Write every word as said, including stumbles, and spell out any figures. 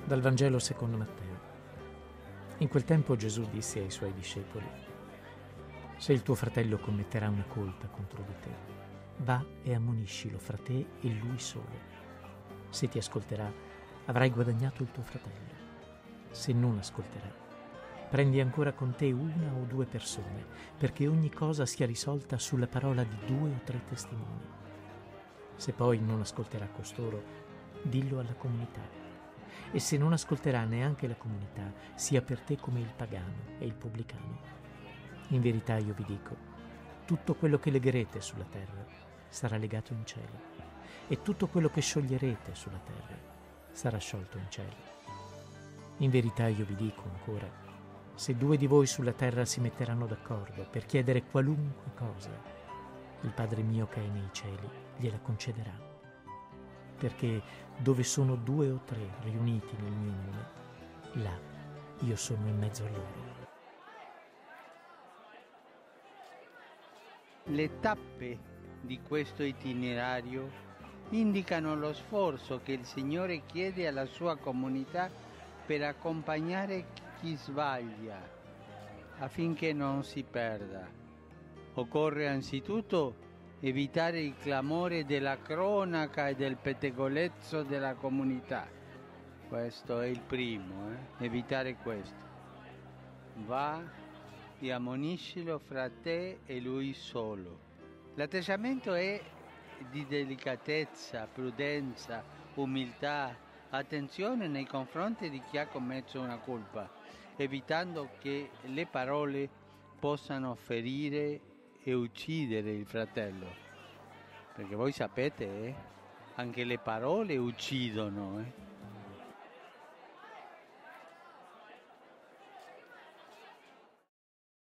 Dal Vangelo secondo Matteo. In quel tempo Gesù disse ai suoi discepoli: se il tuo fratello commetterà una colpa contro di te, va e ammoniscilo fra te e lui solo. Se ti ascolterà, avrai guadagnato il tuo fratello. Se non ascolterà, prendi ancora con te una o due persone, perché ogni cosa sia risolta sulla parola di due o tre testimoni. Se poi non ascolterà costoro, dillo alla comunità. E se non ascolterà neanche la comunità, sia per te come il pagano e il pubblicano. In verità io vi dico, tutto quello che legherete sulla terra sarà legato in cielo, e tutto quello che scioglierete sulla terra sarà sciolto in cielo. In verità io vi dico ancora, se due di voi sulla terra si metteranno d'accordo per chiedere qualunque cosa, il Padre mio che è nei cieli gliela concederà. Perché dove sono due o tre riuniti nel mio nome, là io sono in mezzo a loro. Le tappe di questo itinerario indicano lo sforzo che il Signore chiede alla sua comunità per accompagnare chi sbaglia, affinché non si perda. Occorre anzitutto evitare il clamore della cronaca e del pettegolezzo della comunità. Questo è il primo, eh? Evitare questo. Va e ammoniscilo fra te e lui solo. L'atteggiamento è di delicatezza, prudenza, umiltà, attenzione nei confronti di chi ha commesso una colpa, evitando che le parole possano ferire e uccidere il fratello, perché voi sapete, eh, anche le parole uccidono, eh.